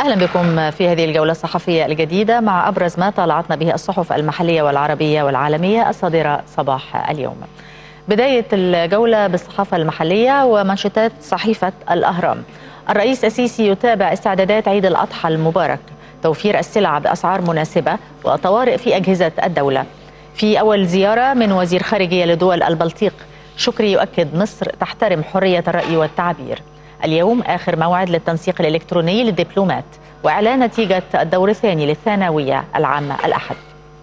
أهلا بكم في هذه الجولة الصحفية الجديدة مع أبرز ما طالعتنا به الصحف المحلية والعربية والعالمية الصادرة صباح اليوم. بداية الجولة بالصحافة المحلية ومنشطات صحيفة الأهرام. الرئيس السيسي يتابع استعدادات عيد الأضحى المبارك، توفير السلع بأسعار مناسبة وطوارئ في أجهزة الدولة. في أول زيارة من وزير خارجية لدول البلطيق، شكري يؤكد مصر تحترم حرية الرأي والتعبير. اليوم آخر موعد للتنسيق الإلكتروني للدبلومات وإعلان نتيجة الدور الثاني للثانوية العامة الأحد.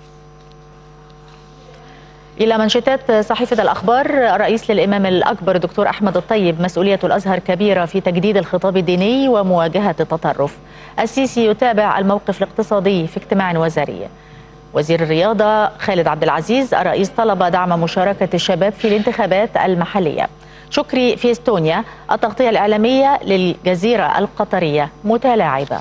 إلى منشطات صحيفة الأخبار. الرئيس للإمام الأكبر دكتور أحمد الطيب: مسؤولية الأزهر كبيرة في تجديد الخطاب الديني ومواجهة التطرف. السيسي يتابع الموقف الاقتصادي في اجتماع وزاري. وزير الرياضة خالد عبد العزيز: الرئيس طلب دعم مشاركة الشباب في الانتخابات المحلية. شكري في استونيا: التغطية الإعلامية للجزيرة القطرية متلاعبة.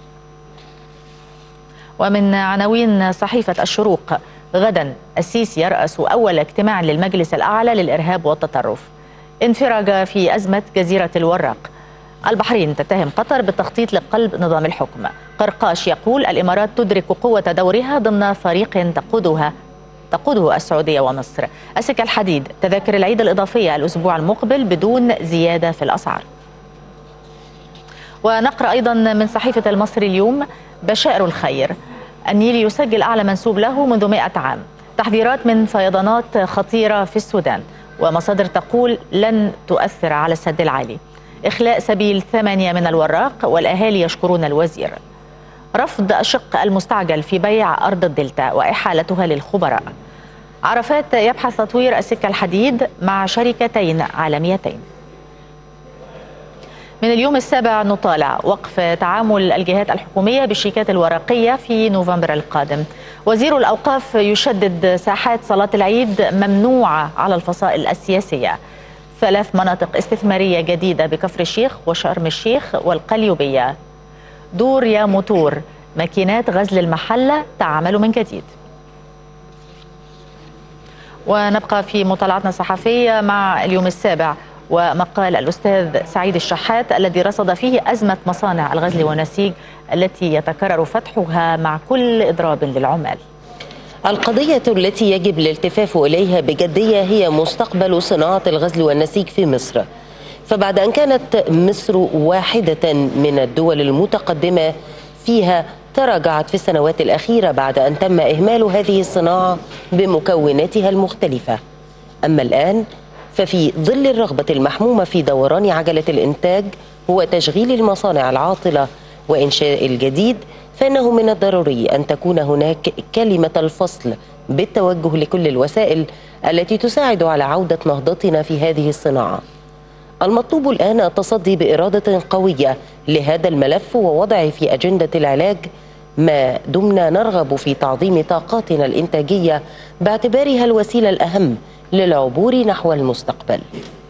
ومن عناوين صحيفة الشروق: غدا السيسي يرأس أول اجتماع للمجلس الأعلى للإرهاب والتطرف. انفراج في أزمة جزيرة الوراق. البحرين تتهم قطر بالتخطيط لقلب نظام الحكم. قرقاش يقول: الإمارات تدرك قوة دورها ضمن فريق تقوده السعودية ومصر. السكة الحديد: تذاكر العيد الإضافية الأسبوع المقبل بدون زيادة في الأسعار. ونقرأ أيضا من صحيفة المصري اليوم: بشائر الخير، النيل يسجل أعلى منسوب له منذ 100 عام. تحذيرات من فيضانات خطيرة في السودان، ومصادر تقول لن تؤثر على السد العالي. إخلاء سبيل 8 من الوراق والأهالي يشكرون الوزير. رفض الشق المستعجل في بيع أرض الدلتا وإحالتها للخبراء. عرفات يبحث تطوير السكة الحديد مع شركتين عالميتين. من اليوم السابع نطالع: وقف تعامل الجهات الحكومية بالشيكات الورقية في نوفمبر القادم. وزير الأوقاف يشدد: ساحات صلاة العيد ممنوعة على الفصائل السياسية. 3 مناطق استثمارية جديدة بكفر الشيخ وشرم الشيخ والقليوبية. دور يا موتور، ماكينات غزل المحلة تعمل من جديد. ونبقى في مطالعتنا الصحفية مع اليوم السابع ومقال الأستاذ سعيد الشحات الذي رصد فيه أزمة مصانع الغزل والنسيج التي يتكرر فتحها مع كل إضراب للعمال. القضية التي يجب الالتفاف إليها بجدية هي مستقبل صناعة الغزل والنسيج في مصر. فبعد أن كانت مصر واحدة من الدول المتقدمة فيها، تراجعت في السنوات الأخيرة بعد أن تم إهمال هذه الصناعة بمكوناتها المختلفة. أما الآن ففي ظل الرغبة المحمومة في دوران عجلة الإنتاج وتشغيل المصانع العاطلة وإنشاء الجديد، فإنه من الضروري أن تكون هناك كلمة الفصل بالتوجه لكل الوسائل التي تساعد على عودة نهضتنا في هذه الصناعة. المطلوب الآن التصدي بإرادة قوية لهذا الملف ووضعه في أجندة العلاج، ما دمنا نرغب في تعظيم طاقاتنا الإنتاجية باعتبارها الوسيلة الأهم للعبور نحو المستقبل.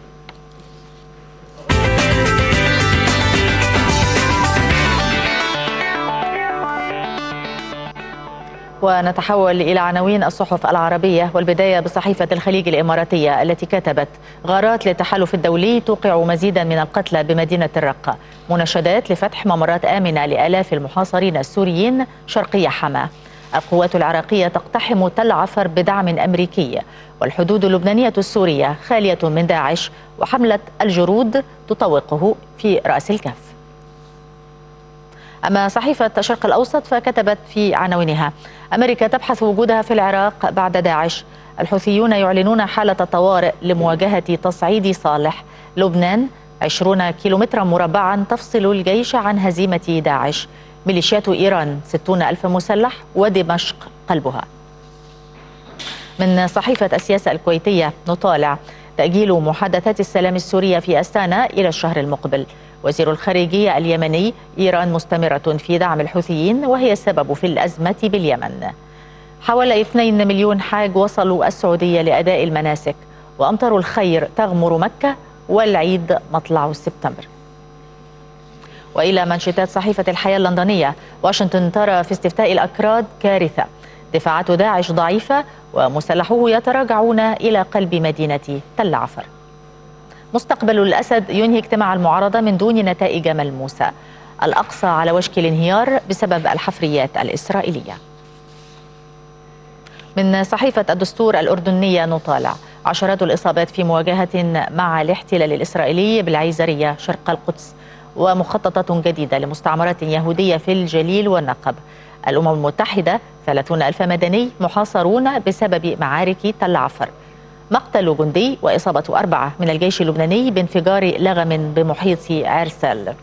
ونتحول إلى عناوين الصحف العربية، والبداية بصحيفة الخليج الإماراتية التي كتبت: غارات للتحالف الدولي توقع مزيدا من القتلى بمدينة الرقة. مناشدات لفتح ممرات آمنة لآلاف المحاصرين السوريين شرقي حما. القوات العراقية تقتحم تل عفر بدعم أمريكي. والحدود اللبنانية السورية خالية من داعش، وحملة الجرود تطوقه في رأس الكهف. أما صحيفة الشرق الأوسط فكتبت في عناوينها: أمريكا تبحث وجودها في العراق بعد داعش. الحوثيون يعلنون حالة طوارئ لمواجهة تصعيد صالح. لبنان 20 كيلومترا مربعا تفصل الجيش عن هزيمة داعش. ميليشيات إيران 60,000 مسلح ودمشق قلبها. من صحيفة السياسة الكويتية نطالع: تأجيل محادثات السلام السورية في أستانا إلى الشهر المقبل. وزير الخارجية اليمني: إيران مستمرة في دعم الحوثيين وهي السبب في الأزمة باليمن. حوالي 2 مليون حاج وصلوا السعودية لأداء المناسك. وأمطار الخير تغمر مكة والعيد مطلع سبتمبر. وإلى منشطات صحيفة الحياة اللندنية: واشنطن ترى في استفتاء الأكراد كارثة. دفاعات داعش ضعيفة ومسلحوه يتراجعون إلى قلب مدينة تل عفر. مستقبل الأسد ينهي اجتماع المعارضة من دون نتائج ملموسة. الأقصى على وشك الانهيار بسبب الحفريات الإسرائيلية. من صحيفة الدستور الأردنية نطالع: عشرات الإصابات في مواجهة مع الاحتلال الإسرائيلي بالعيزرية شرق القدس، ومخططات جديدة لمستعمرات يهودية في الجليل والنقب. الأمم المتحدة: 30,000 مدني محاصرون بسبب معارك تل عفر. مقتل جندي وإصابة 4 من الجيش اللبناني بانفجار لغم بمحيط عرسال.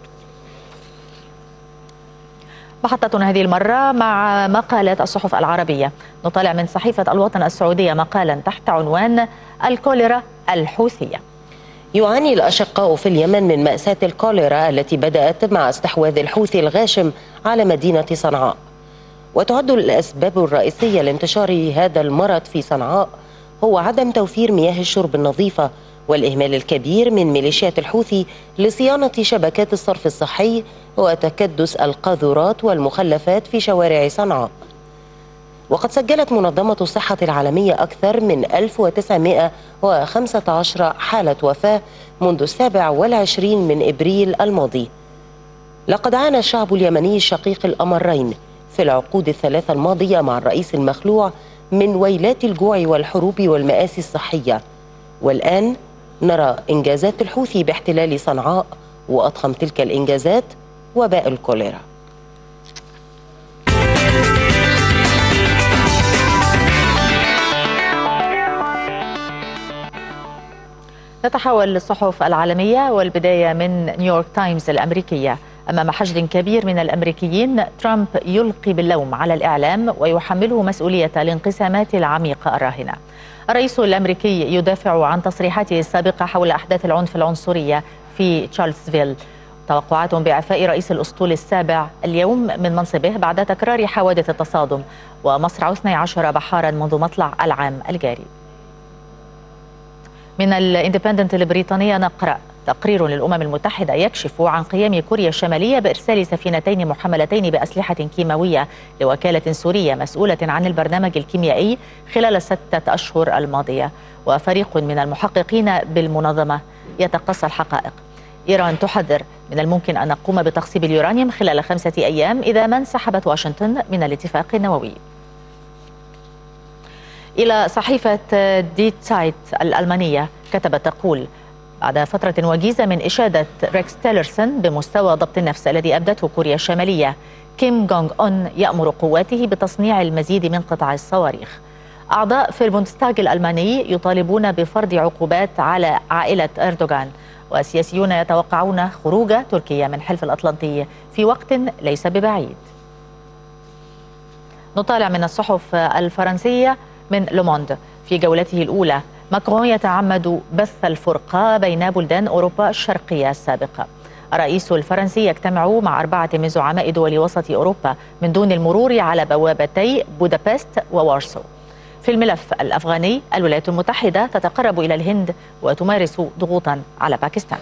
محطتنا هذه المرة مع مقالات الصحف العربية. نطالع من صحيفة الوطن السعودية مقالا تحت عنوان: الكوليرا الحوثية. يعاني الأشقاء في اليمن من مأساة الكوليرا التي بدأت مع استحواذ الحوثي الغاشم على مدينة صنعاء. وتعد الأسباب الرئيسية لانتشار هذا المرض في صنعاء هو عدم توفير مياه الشرب النظيفة والإهمال الكبير من ميليشيات الحوثي لصيانة شبكات الصرف الصحي وتكدس القاذورات والمخلفات في شوارع صنعاء. وقد سجلت منظمة الصحة العالمية أكثر من 1915 حالة وفاة منذ 27 من إبريل الماضي. لقد عانى الشعب اليمني الشقيق الأمرين في العقود الثلاثة الماضية مع الرئيس المخلوع من ويلات الجوع والحروب والمآسي الصحية، والآن نرى إنجازات الحوثي باحتلال صنعاء، وأضخم تلك الإنجازات وباء الكوليرا. نتحول للصحف العالمية، والبداية من نيويورك تايمز الأمريكية. أمام حشد كبير من الأمريكيين، ترامب يلقي باللوم على الإعلام ويحمله مسؤولية الانقسامات العميقة الراهنة. الرئيس الأمريكي يدافع عن تصريحاته السابقة حول أحداث العنف العنصرية في تشارلزفيل. توقعات بإعفاء رئيس الأسطول السابع اليوم من منصبه بعد تكرار حوادث التصادم ومصرع 12 بحارا منذ مطلع العام الجاري. من الاندبندنت البريطانية نقرأ: تقرير للأمم المتحدة يكشف عن قيام كوريا الشمالية بإرسال سفينتين محملتين بأسلحة كيماوية لوكالة سورية مسؤولة عن البرنامج الكيميائي خلال 6 أشهر الماضية. وفريق من المحققين بالمنظمة يتقصى الحقائق. إيران تحذر من الممكن أن نقوم بتخصيب اليورانيوم خلال 5 أيام إذا ما انسحبت واشنطن من الاتفاق النووي. إلى صحيفة دي تايت الألمانية كتبت تقول: بعد فترة وجيزة من إشادة ريكس تيلرسون بمستوى ضبط النفس الذي أبدته كوريا الشمالية، كيم جونغ أون يأمر قواته بتصنيع المزيد من قطع الصواريخ. أعضاء في البوندستاغ الألماني يطالبون بفرض عقوبات على عائلة أردوغان، وسياسيون يتوقعون خروج تركيا من حلف الأطلنطي في وقت ليس ببعيد. نطالع من الصحف الفرنسية من لوموند في جولته الأولى: ماكرون يتعمد بث الفرقة بين بلدان أوروبا الشرقية السابقة. الرئيس الفرنسي يجتمع مع 4 من زعماء دول وسط أوروبا من دون المرور على بوابتي بودابست ووارسو. في الملف الأفغاني، الولايات المتحدة تتقرب إلى الهند وتمارس ضغوطا على باكستان.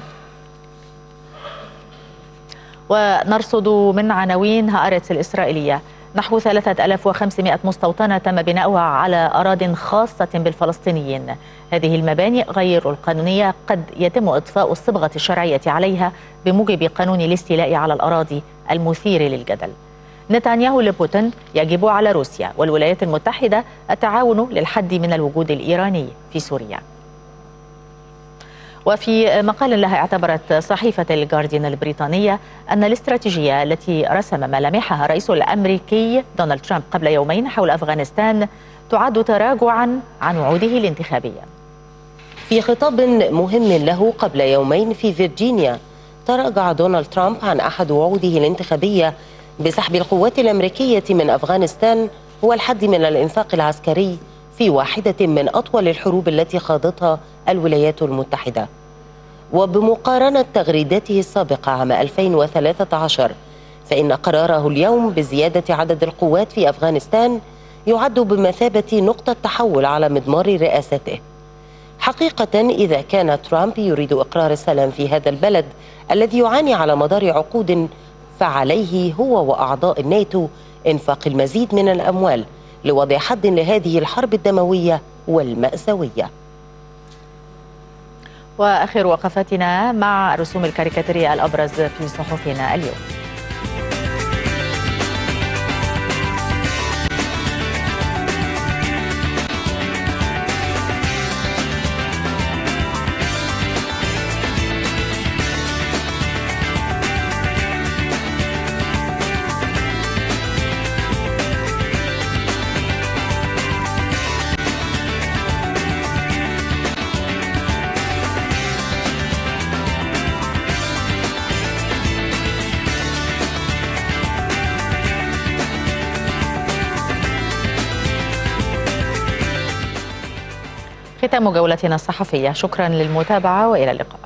ونرصد من عناوين هآرتس الإسرائيلية: نحو 3500 مستوطنة تم بناؤها على أراضٍ خاصة بالفلسطينيين. هذه المباني غير القانونية قد يتم إضفاء الصبغة الشرعية عليها بموجب قانون الاستيلاء على الأراضي المثير للجدل. نتنياهو لبوتين: يجب على روسيا والولايات المتحدة التعاون للحد من الوجود الإيراني في سوريا. وفي مقال لها اعتبرت صحيفة الجارديان البريطانية أن الاستراتيجية التي رسم ملامحها الرئيس الأمريكي دونالد ترامب قبل يومين حول أفغانستان تعد تراجعا عن وعوده الانتخابية. في خطاب مهم له قبل يومين في فيرجينيا، تراجع دونالد ترامب عن أحد وعوده الانتخابية بسحب القوات الأمريكية من أفغانستان والحد من الإنفاق العسكري في واحدة من أطول الحروب التي خاضتها الولايات المتحدة. وبمقارنة تغريداته السابقة عام 2013، فإن قراره اليوم بزيادة عدد القوات في أفغانستان يعد بمثابة نقطة تحول على مضمار رئاسته. حقيقة إذا كان ترامب يريد إقرار السلام في هذا البلد الذي يعاني على مدار عقود، فعليه هو وأعضاء الناتو إنفاق المزيد من الأموال لوضع حد لهذه الحرب الدموية والمأساوية. وآخر وقفتنا مع رسوم الكاريكاتيرية الأبرز في صحفنا اليوم. ختام جولتنا الصحفية. شكرا للمتابعة وإلى اللقاء.